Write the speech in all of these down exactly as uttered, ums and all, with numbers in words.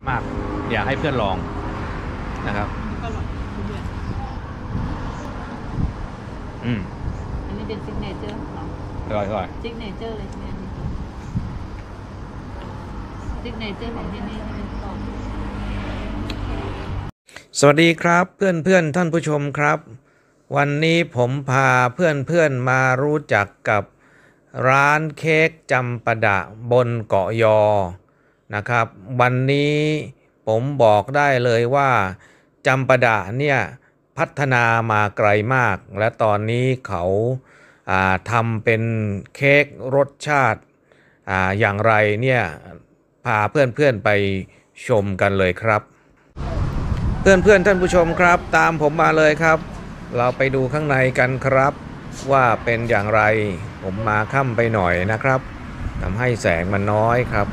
มากอยากให้เพื่อนลองนะครับก็อร่อยทุเรียนอืมอันนี้เป็นซิกเนเจอร์ของเราอร่อยอร่อยซิกเนเจอร์เลยใช่ไหมซิกเนเจอร์ของที่นี่ใช่ไหมตองสวัสดีครับเพื่อนเพื่อนท่านผู้ชมครับวันนี้ผมพาเพื่อนเพื่อนมารู้จักกับร้านเค้กจำปาดะบนเกาะยอนะครับวันนี้ผมบอกได้เลยว่าจำปาดะเนี่ยพัฒนามาไกลมากและตอนนี้เขาทำเป็นเค้กรสชาติ อ, อย่างไรเนี่ยพาเพื่อนๆไปชมกันเลยครับเพื่อนๆท่านผู้ชมครับตามผมมาเลยครับเราไปดูข้างในกันครับว่าเป็นอย่างไรผมมาค่ำไปหน่อยนะครับทำให้แสงมันน้อยครับ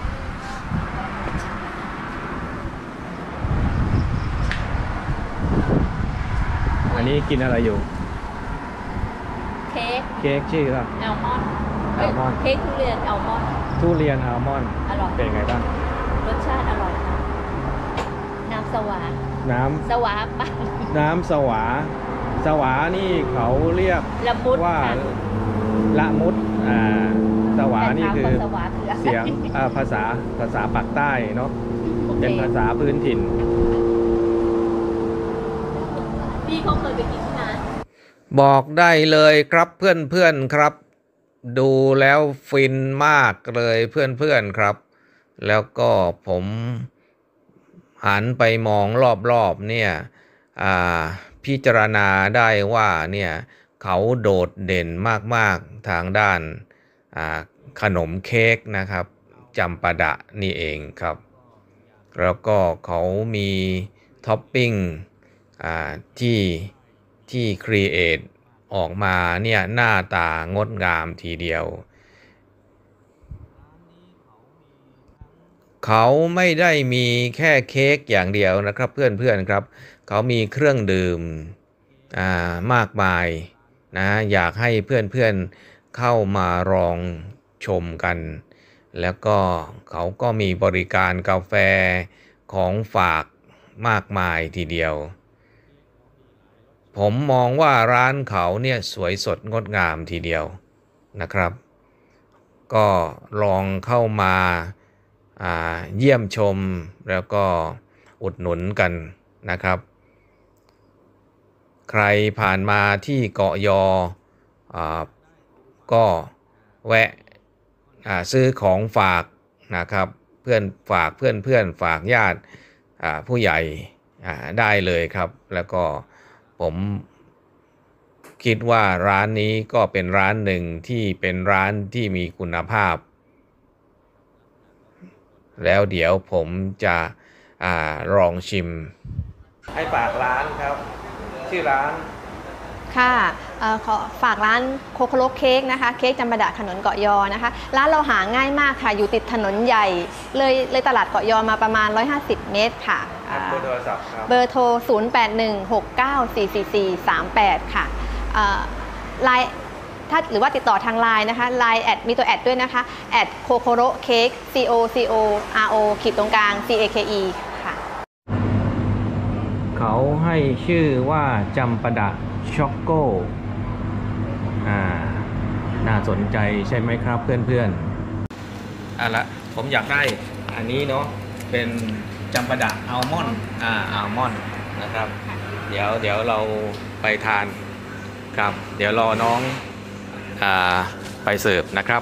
อันนี้กินอะไรอยู่เค้กเค้กชื่ออะไรแอลมอนด์แอลมอนด์เค้กทุเรียนแอลมอนด์ทุเรียนแอลมอนด์อร่อยเป็นไงบ้างรสชาติอร่อยน้ำสวาน้ำสวาปะน้ำสวาสวานี่เขาเรียกว่าละมุดอ่าสวานี่คือเสียงภาษาภาษาปากใต้เนาะเป็นภาษาพื้นถิ่นพี่เขาเคยไปกินที่ไหนบอกได้เลยครับเพื่อนๆครับดูแล้วฟินมากเลยเพื่อนๆครับแล้วก็ผมหันไปมองรอบๆเนี่ยพิจารณาได้ว่าเนี่ยเขาโดดเด่นมากๆทางด้านขนมเค้กนะครับจำปาดะนี่เองครับแล้วก็เขามีท็อปปิ้งที่ที่ครีเอทออกมาเนี่ยหน้าตางดงามทีเดียวเขาไม่ได้มีแค่เค้กอย่างเดียวนะครับเพื่อนๆครับเขามีเครื่องดื่มมากมายนะอยากให้เพื่อนๆเข้ามาลองชมกันแล้วก็เขาก็มีบริการกาแฟของฝากมากมายทีเดียวผมมองว่าร้านเขาเนี่ยสวยสดงดงามทีเดียวนะครับก็ลองเข้ามาเยี่ยมชมแล้วก็อุดหนุนกันนะครับใครผ่านมาที่เกาะยอก็แวะซื้อของฝากนะครับเพื่อนฝากเพื่อนเพื่อนฝากญาติผู้ใหญ่ได้เลยครับแล้วก็ผมคิดว่าร้านนี้ก็เป็นร้านหนึ่งที่เป็นร้านที่มีคุณภาพแล้วเดี๋ยวผมจะอ่าลองชิมให้ฝากร้านครับชื่อร้านค่ะขอฝากร้านโคโคโรเค้กนะคะเค้กจำปาดะถนนเกาะยอนะคะร้านเราหาง่ายมากค่ะอยู่ติดถนนใหญ่เลยเลยตลาดเกาะยอมาประมาณหนึ่งร้อยห้าสิบเมตรค่ะเบอร์โทรศัพท์ครับเบอร์โทรศูนย์ แปด หนึ่ง หก เก้า สี่ สี่ สี่ สาม แปดค่ะไลน์ถ้าหรือว่าติดต่อทางไลน์นะคะไลน์แอดมีตัวแอดด้วยนะคะแอดโคโคโรเค้ก C O C O R O ขีดตรงกลาง C A K E ค่ะเขาให้ชื่อว่าจำปาดะช็อกโกอ่าน่าสนใจใช่ไหมครับเพื่อนๆอ่ะละผมอยากได้อันนี้เนาะเป็นจำปาดะอัลมอนด์อ่าอัลมอนด์นะครับเดี๋ยวเดี๋ยวเราไปทานครับเดี๋ยวรอน้องอ่าไปเสิร์ฟนะครับ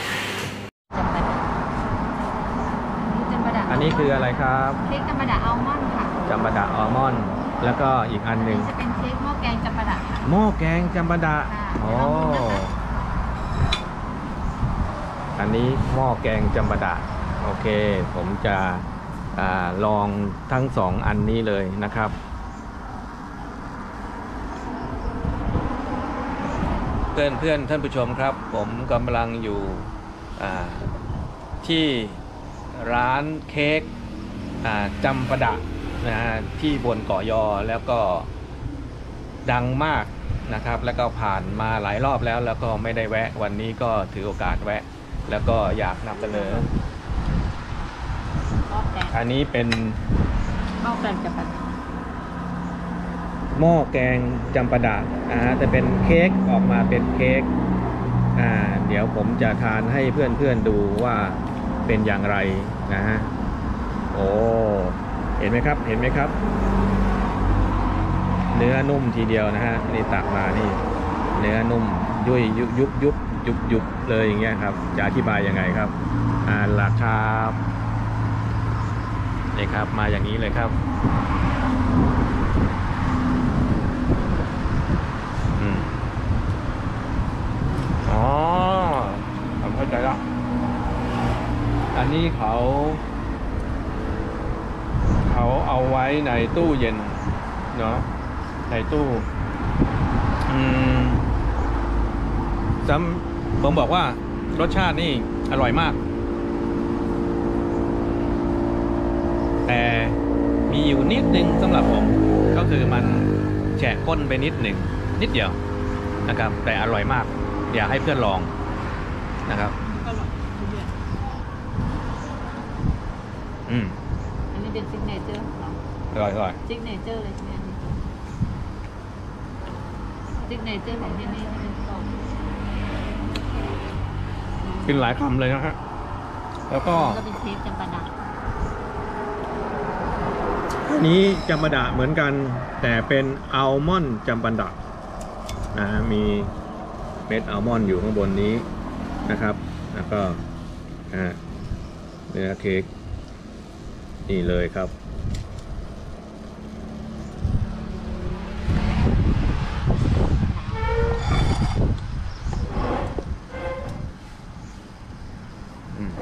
อันนี้คืออะไรครับเค้กจำปาดะอัลมอนด์ค่ะจำปาดะอัลมอนด์แล้วก็อีกอันหนึ่งจะเป็นเค้กหม้อแกงจำปาดะค่ะหม้อแกงจำปาดะโอ้อันนี้หม้อแกงจำปาดะโอเคผมจะอ่าลองทั้งสองอันนี้เลยนะครับเพื่อนเพื่อนท่านผู้ชมครับผมกำลังอยู่ที่ร้านเค้กจำปาดะนะฮะที่บนเกาะยอแล้วก็ดังมากนะครับแล้วก็ผ่านมาหลายรอบแล้วแล้วก็ไม่ได้แวะวันนี้ก็ถือโอกาสแวะแล้วก็อยากนำเสนอหม้อแกงอันนี้เป็นหม้อแกงจำปาดะหม้อแกงจำปาดะอ่าแต่เป็นเค้กออกมาเป็นเค้กอ่าเดี๋ยวผมจะทานให้เพื่อนๆดูว่าเป็นอย่างไรนะฮะโอ้เห็นไหมครับเห็นไหมครับ เนื้อนุ่มทีเดียวนะฮะนี่ตักมานี่เนื้อนุ่มยุ่ยยุบยุบยุบยุบยุบเลยอย่างเงี้ยครับจะอธิบายยังไงครับอ่าราคานี่ครับมาอย่างนี้เลยครับอืมอ๋อผมเข้าใจแล้วอันนี้เขาเขาเอาไว้ในตู้เย็นเนาะในตู้อืมซ้ำผมบอกว่ารสชาตินี่อร่อยมากแต่มีอยู่นิดนึงสำหรับผมก็คือมันแฉะก้นไปนิดหนึ่งนิดเดียวนะครับแต่อร่อยมากอยากให้เพื่อนลองนะครับอร่อยทุเรียนอืมอันนี้เป็นซิกเนเจอร์ของเราอร่อยอร่อยซิกเนเจอร์เลยใช่ไหมซิกเนเจอร์ของที่นี่ที่เป็นกล่องกินหลายคำเลยนะฮะแล้วก็ก็เป็นเค้กจำปาดะอันนี้จำปาดะเหมือนกันแต่เป็นอัลมอนด์จำปาดะนะมีเม็ดอัลมอนด์อยู่ข้างบนนี้นะครับ แล้วก็อ่าเนื้อเค้กนี่เลยครับอืม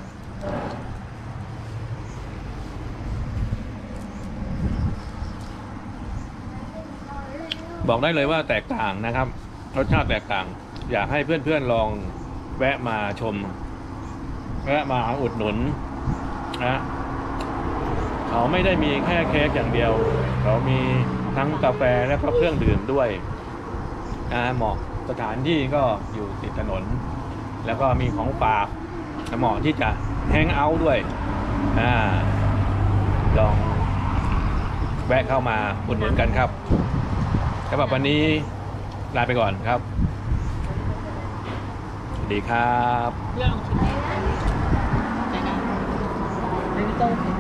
บอกได้เลยว่าแตกต่างนะครับรสชาติแตกต่างอยากให้เพื่อนๆลองแวะมาชมแวะมาอุดหนุนนะเขาไม่ได้มีแค่เค้กอย่างเดียวเขามีทั้งกาแฟและก็เครื่องดื่มด้วยนะเหมาะสถานที่ก็อยู่ติดถนนแล้วก็มีของฝากเหมาะที่จะแฮงเอาท์ด้วยอ่าลองแวะเข้ามาอุดหนุนกันครับสำหรับวันนี้ลาไปก่อนครับสวัสดีครับเพื่อนลองชิมไหมได้นะไม่ต้อง